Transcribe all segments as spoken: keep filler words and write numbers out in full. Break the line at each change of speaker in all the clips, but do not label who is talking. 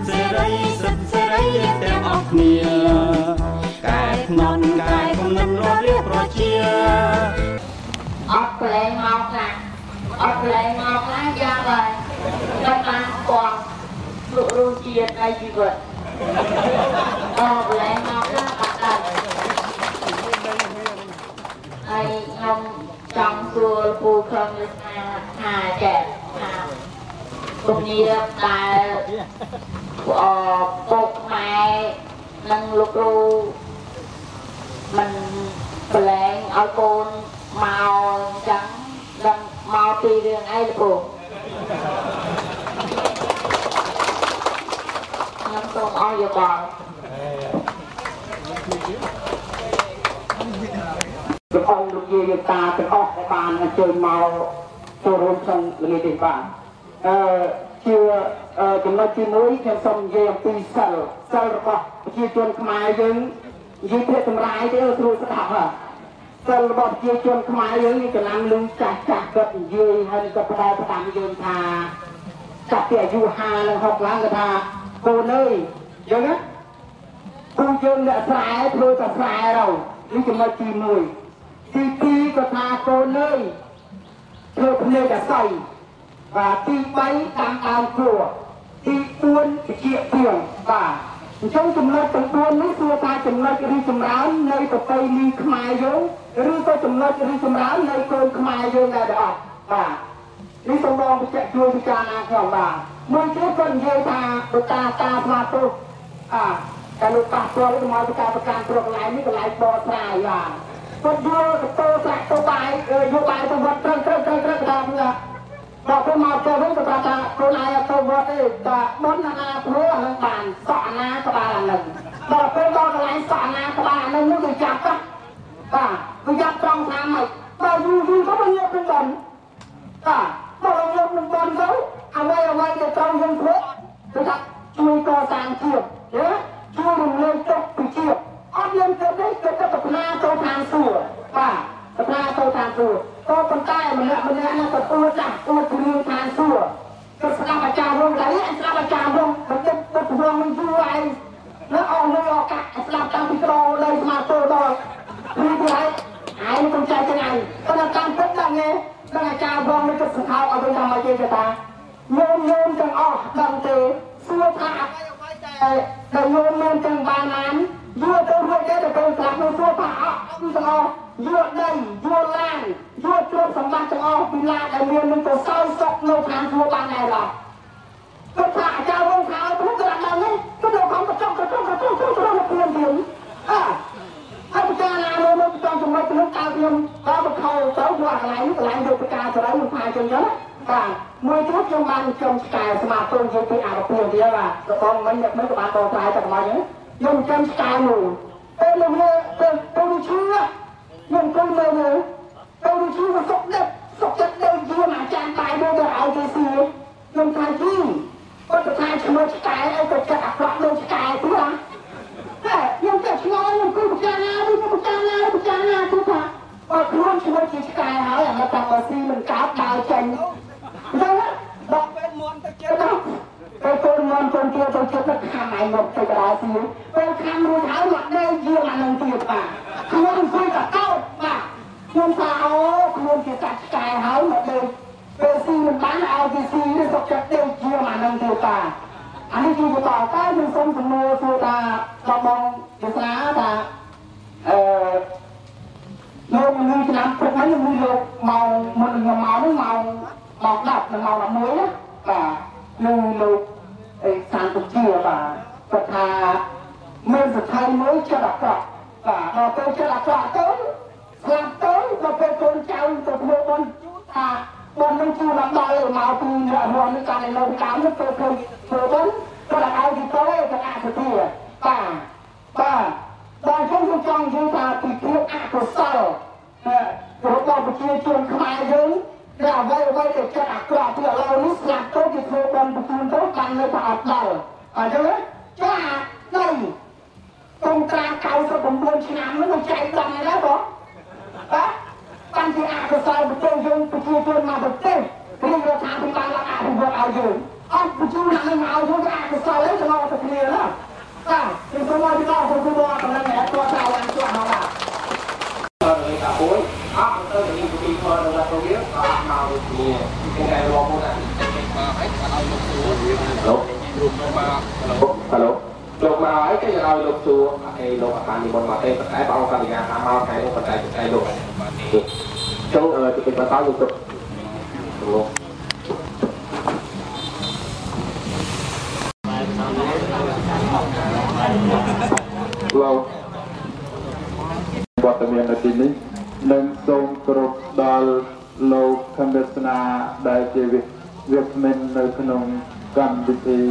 សេរីសិទ្ធសេរីទាំងអស់គ្នាកែខ្នន់កែគំនិតរលាប្រជា
អត់ប្រឡែងមកណាអត់ប្រឡែងមកណាយ៉ាងដែរដល់តាមគាត់លក់រសជាតិនៃជីវិតអត់ប្រឡែងមកណាអត់ដែរហើយខ្ញុំចង់សួរពូខំវាសនាថាចែកថាគំនិតដែលអពុកម៉ែនិងលោកគ្រូមិនប្រឡែងឲ្យកូនមកអញ្ចឹងដឹងមកពីរឿងអីលោកគ្រូខ្ញុំសូមអរយោបល់
ព្រះអង្គលោកយាយតាទាំងអស់ដែលបានអញ្ជើញមកចូលរួមក្នុងល្ងាចនេះបាទអឺជាចំណុចទីមួយខ្ញុំសូមនិយាយអំពីសិលសិលរបស់ប្រជាជនខ្មែរយើងនិយាយភាគសម្រាយទេស្រួលស្ដាប់ហ៎សិលរបស់ប្រជាជនខ្មែរយើងនេះកម្លាំងលឹងចាស់ចាស់គាត់និយាយហើយក៏ផ្ដោតផ្ដាំយើងថាចាប់ពីអាយុហាសនិងហុកឡើងគាត់ថាកូនអើយយើងណាគូយើងអ្នកស្រែធ្វើតែស្រែទៅនេះចំណុចទីមួយទីពីរគាត់ថាកូនអើយធ្វើភ្នែកអាស័យបាទទីបីតាមដើមគួរទីបួនជាទៀងបាទអញ្ចឹងចំណុចទាំងបួននេះគឺថាចំណុចរីចម្រើននៃប្រពៃណីខ្មែរយើងឬក៏ចំណុចរីចម្រើននៃកូនខ្មែរយើងដែរអត់បាទនេះសូមបងបញ្ជាក់ជួយពិចារណាខ្ញុំបាទមួយទៀតគាត់និយាយថាបតាតាស្មាទោសអាតែលោកប៉ះពាល់ទៅមកពីការប្រកាន់ព្រោះកន្លែងនេះកន្លែងបរស្រាយបាទគាត់យកទៅត្រាក់ទៅបាយយកបាយទៅវត្តត្រូវត្រូវត្រូវត្រូវដល់នេះដល់ពេលមកទៅវិញក៏ប្រាប់ថាខ្លួនឯងទៅវត្តទេតែបុណ្យណាព្រោះនឹងបានសក់ណាក្បាលអានឹងដល់ពេលដល់កន្លែងសក់ណាក្បាលអានឹងនោះគឺចាប់បាទគឺចាប់ត្រង់ថាម៉េចបើយូរយូរទៅវាយកនឹងបុណ្យបាទបើយកនឹងបុណ្យទៅអ្វីអ្វីដែលត្រង់យើងធ្វើគឺថាជួយកសាងជាតិណាជួយរំលែកទុកពីជាតិអត់មានទេទេគឺទៅប្រាទៅខាងសួរបាទប្រាទៅខាងសួរក៏ប៉ុន្តែម្នាក់ម្នាក់ហ្នឹងក៏អួតចាស់អួតគ្រឿងខាងសួរក៏ស្ដាប់អាចារ្យរងតែនេះស្ដាប់អាចារ្យរងទៅទឹកទឹករងនឹងយូរឯងនៅអស់នៅឱកាសស្ដាប់តាំងពីក្រលើស្មាតទៅដល់ព្រោះឯងឯងកុំចែកចឹងឯងប៉ុន្តែតាមពិតដល់នេះដល់អាចារ្យរងនឹងទឹកសង្ខោឲ្យវិញថាមកនិយាយថាញោមញោមទាំងអស់ដឹងទេសួរថាអ្វីអ្វីតែដែលញោមមានទាំងបានបានយកទៅរួចទេទៅស្ដាប់នោះសួរថាអស់ទាំងអស់យកដីយកឡានយកទ្រព្យសម្បត្តិទាំងអស់ពីឡានដែលមាននឹងទៅសោយសុខនៅខាងសួរបានដែរឡើយគាត់ថាអាចារ្យវងថាឲ្យព្រោះគាត់ដល់នេះគាត់ទៅខំប្រចុកប្រចុកប្រចុកប្រចុកមកព្រៀនទៀតអើហើយពិចារណាមើលមកចង់ចំណុចទៅនោះតើខ្ញុំក៏បខោទៅយកកន្លែងកន្លែងយកទៅការស្រីមិនថាចឹងចឹងបាទមួយទៀតខ្ញុំបានចំឆ្កែស្មាតូនយកពីអារពាទៀតបាទក៏បងមិញមិនក៏បានតថ្លៃតែកម្លាំងខ្ញុំចំឆ្កែមួយពេលនោះទៅទៅឈឺខ្ញុំគង់នៅនៅទៅឈឺសុកចិត្តសុកចិត្តទៅយួនអាចារ្យបាយទៅទៅឲ្យគេស៊ីខ្ញុំថាជីគាត់ទៅថាឈ្មោះឆ្កែអីក៏ចិត្តអាក្រក់ដូចឆ្កែទៀតហ៎តែខ្ញុំចេះឆ្ងល់ខ្ញុំគឺពិចារណាគឺពិចារណាពិចារណាគឺថាបើខ្លួនឈ្មោះជាឆ្កែហើយអាមកតាមបើស៊ីមិនកើតដើរចេញអញ្ចឹងដល់ពេលមន់ទៅជិតទៅកូនមន់កូនទៀតទៅជិតទៅខាំឯងមកទៅដើរស៊ីពេលខាំរួចហើយមកដេកយាអានឹងទៀតបាទខ្លួនអង្គុយតែកោតបាទខ្ញុំថាអូខ្លួនជាកាត់ឆ្កែហើយមកដេកពេលស៊ីមិនបានឲ្យគេស៊ីទៅសុខចិត្តដេកយាអានឹងទៀតបាទអានេះគឺបន្តតែខ្ញុំសូមសំណួរសួរថាដល់បងវាសនាថាអឺលោកមួយឆ្នាំព្រឹកហ្នឹងមួយលោកម៉ោងមុនខ្ញុំមកហ្នឹងម៉ោងម៉ោងដប់និងម៉ោងដប់មួយណាបាទនឹងលោកអេសានទុជាបាទគាត់ថាមានសថៃមួយចិត្តអាក្រក់បាទដល់ពេលចិត្តអាក្រក់ទៅស្លាប់ទៅដល់ពេលកូនចៅទៅធ្វើបុណ្យថាបុណ្យនឹងជួយដល់ដល់មកពីអ្នករស់នឹងកាន់នៅលើកម្មនេះទៅធ្វើធ្វើបុណ្យគាត់ឲ្យទីទៅទៅអសុធាបាទបាទដល់ខ្ញុំខ្ញុំចង់និយាយថាពីភាពអកុសលរបស់ប្រជាជនខ្មែរយើងដែលអ្វីអ្វីដែលចិត្តអាក្រក់ពីឥឡូវនេះស្លាប់ទៅគេធ្វើបុណ្យបញ្ជូនទៅបាននៅតែអត់ដល់អញ្ចឹងចាទៅកងត្រាកៅសិបប្រាំបួនឆ្នាំនោះទៅចែកដល់ហើយណាបងបាទបានជាអកុសលប្រទេសយើងប្រជាជនមកប្រទេសរៀបរដ្ឋាភិបាលអភិវឌ្ឍឲ្យយើងអ ông của chú là người nào chú ra của sao lấy cho nó thật nhiều đó à thì tôi nói với nó không có bò còn lần này tôi sao làm cho nó là
người cả cuối áp tới những cái gì thôi là tôi biết nào thì cái này lo mua này alo lục mà ấy cái nào lục chùa hay lục akan di bawah mata terkait bahwa kalian amal kayak terkait terkait lục trong thì kita tahu untuk
lâu bọt miền ở trênนี้nâng sông cột đào lô Khem Veasna đại chế việc việc mình nơi khung cầm bị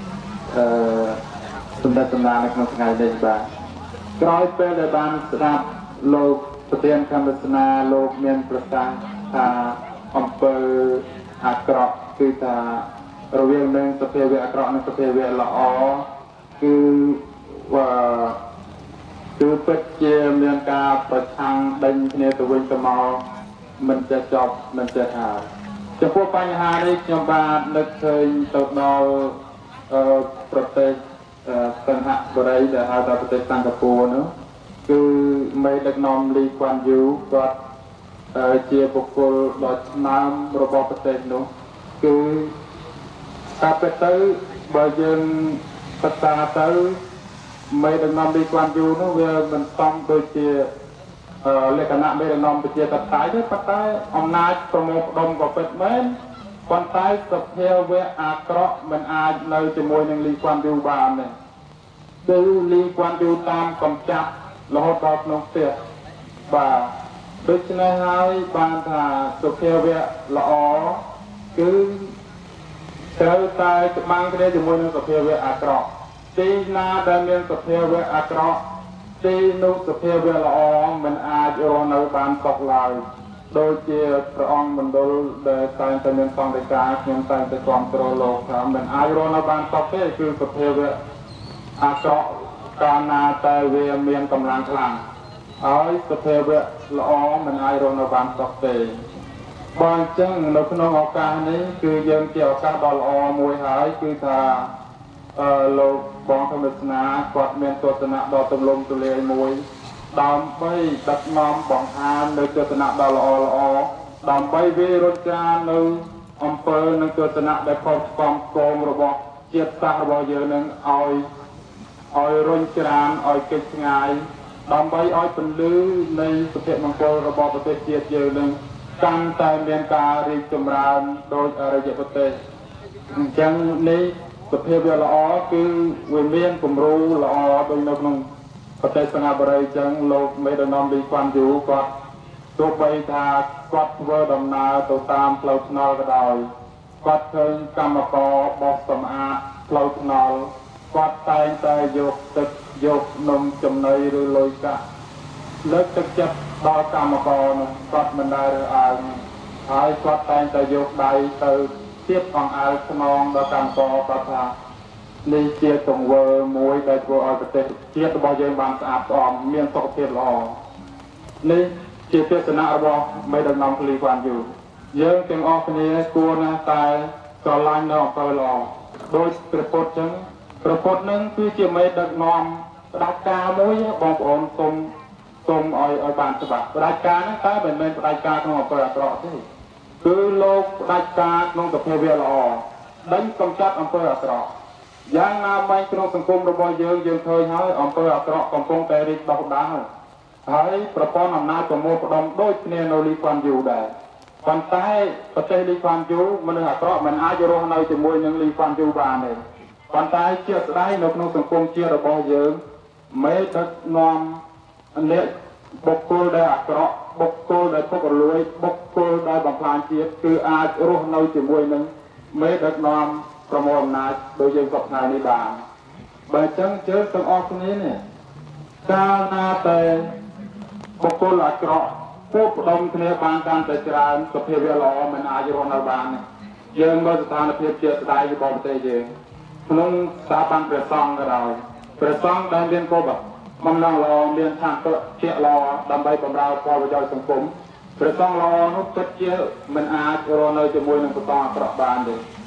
sum đa sum đaในក្នុងថ្ងៃនេះបាទក្រោយពេលដែលបានស្ដាប់លោកប្រធានKhem Veasnaលោកមានប្រសាសន៍ថាអំពើអាក្រក់គឺថារវាងនឹងសភាវៈអាក្រក់និងសភាវៈល្អគឺគឺពិតជាមានការប្រឆាំងដេញគ្នាទៅវិញទៅមកមិនចេះចប់មិនចេះហើយចំពោះបញ្ហានេះខ្ញុំបាននឹកឃើញទៅដល់ប្រទេសសិង្ហបុរីដែលហៅថាប្រទេសសិង្ហបុរីនោះគឺមេដឹកនាំលីក្វាន់យូគាត់ជាបុគ្គលដ៏ឆ្នើមរបស់ប្រទេសនោះគឺតាមពិតទៅបើយើងសិក្សាទៅមេដឹកនាំលីក្វាន់យូនោះវាមិនសមដូចជាលក្ខណៈមេដឹកនាំប្រជាធិបតេយ្យទេប៉ុន្តែអំណាចប្រមូលផ្ដុំក៏ពិតមែនប៉ុន្តែសភាវៈអាក្រក់មិនអាចនៅជាមួយនឹងលីក្វាន់យូបានទេគឺលីក្វាន់យូតាមកំចាត់រហូតដល់ក្នុងផ្ទះបាទដូច្នេះហើយបានថាសភាវៈល្អគឺត្រូវតែច្បាំងគ្នាជាមួយនឹងសភាវៈអាក្រក់ទីណាដែលមានសភាវៈអាក្រក់ទីនោះសភាវៈល្អមិនអាចរស់នៅបានសុខឡើយដូចជាព្រះអង្គមណ្ឌលដែលតែងតែមានសង្ឃិកាខ្ញុំតែងតែគ្រប់គ្រងលោកថាមិនអាចរស់នៅបានសុខទេគឺសភាវៈអាក្រក់កាលណាតែវាមានកម្លាំងខ្លាំងហើយសភាវៈល្អមិនអាចរស់នៅបានសុខទេបើអញ្ចឹងនៅក្នុងឱកាសនេះគឺយើងជាឱកាសដ៏ល្អមួយហើយគឺថាអឺលោកបងKhem Veasnaគាត់មានទស្សនៈដ៏ទូលំទូលាយមួយដើម្បីដឹកនាំបង្ហាញនៅទស្សនៈដ៏ល្អល្អដើម្បីវារត់ចានៅអំពើនិងទស្សនៈដែលខុសឆ្គងគោមរបស់ជាតិសាសន៍របស់យើងនឹងឲ្យឲ្យរុញច្រានឲ្យគេចឆ្ងាយដើម្បីឲ្យពន្លឺនៃសុភមង្គលរបស់ប្រទេសជាតិយើងនឹងកាន់តែមានការរីកចម្រើនដោយអរិយប្រទេសអញ្ចឹងនេះសភាវៈល្អគឺវាមានគំរូល្អដូចនៅក្នុងប្រទេសសិង្ហបុរីអញ្ចឹងលោកមេដឹកនាំលីក្វាន់យូគាត់ទោះបីថាគាត់ធ្វើដំណើរទៅតាមផ្លូវថ្នល់ក៏ដោយគាត់ឃើញកម្មករបោសសម្អាតផ្លូវថ្នល់គាត់តែងតែយកទឹកយកនំចំណីឬលុយកាក់លើកទឹកចិត្តដល់កម្មករនោះគាត់មិនដែលរើសអើងហើយគាត់តែងតែយកដៃទៅទៀតអង្អែលខ្នងដល់កម្មករគាត់ថានេះជាទង្វើមួយដែលធ្វើឲ្យប្រទេសជាតិរបស់យើងបានស្អាតស្អំមានសុខភាពល្អនេះជាទស្សនៈរបស់មេដឹកនាំលីក្វាន់យូយើងទាំងអស់គ្នាគួរណាស់តែស្រឡាញ់នៅអំពើល្អដោយព្រះពុទ្ធចឹងព្រះពុទ្ធនឹងគឺជាមេដឹកនាំផ្ដាច់ការមួយបងប្អូនសូមសូមឲ្យឲ្យបានច្បាស់ផ្ដាច់ការហ្នឹងតែមិនមែនផ្ដាច់ការក្នុងអំពើអាក្រក់ទេគឺលោកផ្ដាច់ការក្នុងសភាវៈល្អដេញកំចាត់អំពើអាក្រក់យ៉ាងណាមិញក្នុងសង្គមរបស់យើងយើងឃើញហើយអំពើអាក្រក់កំពុងតែរីកដុះដាលហើយប្រព័ន្ធអំណាចប្រមូលផ្ដុំដូចគ្នានៅលីក្វាន់យូដែរប៉ុន្តែប្រទេសលីក្វាន់យូមនុស្សអាក្រក់មិនអាចរស់នៅជាមួយនឹងលីក្វាន់យូបានទេប៉ុន្តែជាស្ដែងនៅក្នុងសង្គមជាតិរបស់យើងមេដឹកនាំអ្នកបុគ្គលដែលអាក្រក់បុគ្គលដែលពុករលួយបុគ្គលដែលបំផ្លាញជាតិគឺអាចរស់នៅជាមួយនឹងមេដឹកនាំប្រមូលអំណាចដោយយើងសពថ្ងៃនេះបានបើអញ្ចឹងជើងទាំងអស់គ្នានេះកាលណាតែបុគ្គលអាក្រក់ពួកផ្ដុំគ្នាបានកាន់តែច្រើនសភាវៈល្អមិនអាចរស់នៅបានទេយើងមើលស្ថានភាពជាស្ដែងរបស់ប្រទេសយើងក្នុងស្ថាប័នព្រះសង្ឃក៏ដោយព្រះសង្ឃដែលមានគោលបំណងល្អមានឋានៈជាល្អដើម្បីបម្រើផលប្រយោជន៍សង្គមព្រះសង្ឃល្អនោះពិតជាមិនអាចរស់នៅជាមួយនឹងប្រតអាក្រក់បានទេ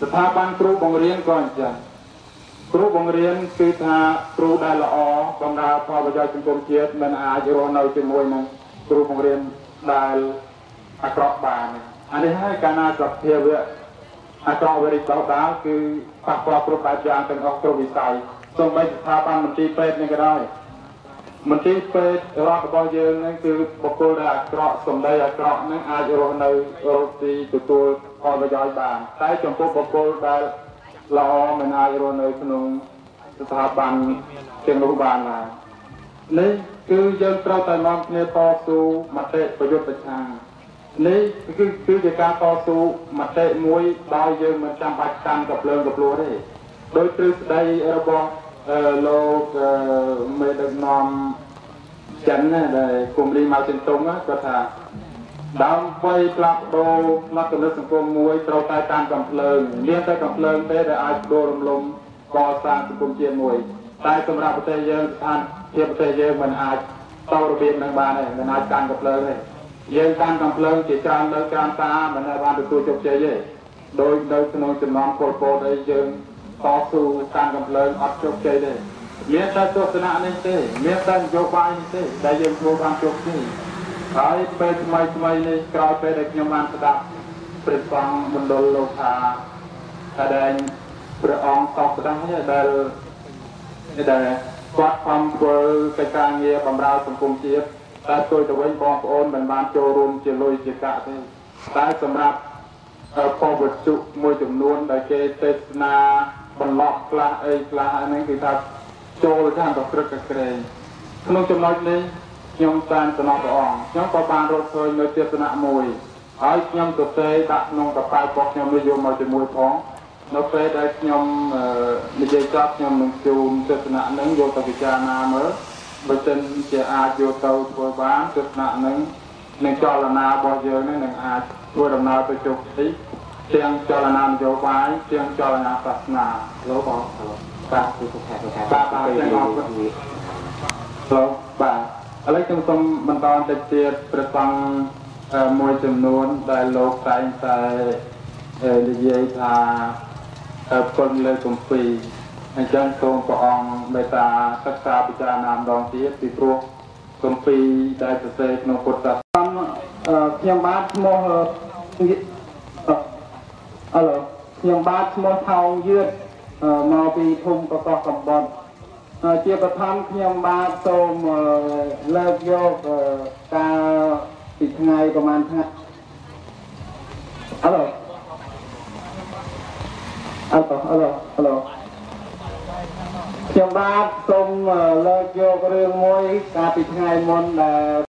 ស្ថាប័នគ្រូបង្រៀនក៏អញ្ចឹងគ្រូបង្រៀនគឺថាគ្រូដែលល្អបម្រើផលប្រយោជន៍សង្គមជាតិមិនអាចរស់នៅជាមួយនឹងគ្រូបង្រៀនដែលអាក្រក់បានអានេះហើយកាលណាសភាវៈអាក្រក់វិរិយបោះដាលគឺប៉ះពាល់គ្រប់បែបយ៉ាងទាំងអស់គ្រប់វិស័យសូម្បីស្ថាប័នមន្ទីរពេទ្យនេះក៏ដោយមន្ទីរពេទ្យរដ្ឋរបស់យើងហ្នឹងគឺបុគ្គលដែលអាក្រក់សម្ដីអាក្រក់ហ្នឹងអាចរស់នៅរកទីទទួលផលប្រយោជន៍បានតែចំពោះបុគ្គលដែលល្អមិនអាចរស់នៅក្នុងស្ថាប័នទាំងនោះបានឡើយនេះគឺយើងត្រូវតែនាំគ្នាតស៊ូមតិប្រយុទ្ធប្រឆាំងនេះគឺគឺជាការតស៊ូមតិមួយដោយយើងមិនចាំបាច់កាន់កភ្លើងកភ្លួទេដោយទ្រឹស្ដីរបស់លោកមេដឹកនាំចិនណាដែលគុំលីម៉ៅចិនតុងគាត់ថាដើម្បីផ្លាស់ប្ដូរលក្ខណៈសង្គមមួយត្រូវតែតាមកំភ្លើងមានតែកំភ្លើងទេដែលអាចដូររំលំកសាងសង្គមជាតិមួយតែសម្រាប់ប្រទេសយើងស្ថានភាពប្រទេសយើងមិនអាចតរបៀបនឹងបានទេមិនអាចកាន់កំភ្លើងទេយើងកាន់កំភ្លើងជាច្រើននៅក្រោមតាមិនបានទទួលជោគជ័យទេដោយនៅក្នុងចំណោមពលពតអីយើងតស៊ូកាន់កំភ្លើងអត់ជោគជ័យទេមានតែទស្សនៈនេះទេមានតែនយោបាយនេះទេដែលយើងធ្វើបានជោគជ័យហើយពេលថ្មីថ្មីនេះក្រោយពេលដែលខ្ញុំបានស្ដាប់ព្រះសង្ឃមណ្ឌលលោកថាតែដែលព្រះអង្គសោកស្ដាយដែលដែលគាត់ខំធ្វើកិច្ចការងារបម្រើសង្គមជាតិតែគួយទៅវិញបងប្អូនមិនបានចូលរួមជាលុយជាកាក់ទេតែសម្រាប់ពវត្ថុមួយចំនួនដែលគេទេសនាបន្លប់ខ្លះអីខ្លះហ្នឹងគឺថាចូលតាមប្រព្រឹត្តកក្រែងក្នុងចំណុចនេះខ្ញុំតាមសំណពព្រះអង្គខ្ញុំក៏បានរកឃើញនៅទស្សនៈមួយហើយខ្ញុំទៅទេដាក់ក្នុងកប៉ាល់របស់ខ្ញុំនេះយកមកជាមួយផងនៅពេលដែលខ្ញុំនិយាយចប់ខ្ញុំនឹងជូនទស្សនៈហ្នឹងយកទៅពិចារណាមើលបើមិនជាអាចយកទៅធ្វើបានទស្សនៈហ្នឹងនឹងចលនារបស់យើងហ្នឹងនឹងអាចធ្វើដំណើរទៅជោគជ័យទាំងចលនានយោបាយទាំងចលនាសាសនាលោកបងបាទគឺសុខែសុខែបាទបាទទាំងអស់លោកបាទឥឡូវខ្ញុំសូមបន្តទៅទៀតព្រះសង្ឃមួយចំនួនដែលលោកតែងតែនិយាយថាគុណលើគម្ពីរអញ្ចឹងសូមព្រះអង្គមេត្តាសិក្សាពិចារណាម្ដងទៀតពីព្រោះគម្ពីរដែលសរសេរក្នុងពុទ្ធសាសនា
ខ្ញុំបាទឈ្មោះអឡូខ្ញុំបាទឈ្មោះថោងយឺតមកពីភូមិកកោះកំបុតជាបឋមខ្ញុំបាទសូមលើកយកការពីថ្ងៃប្រហែលថ្ងៃអឡូអឡូអឡូអឡូខ្ញុំបាទសូមលើកយករឿងមួយកាលពីថ្ងៃមុនដែល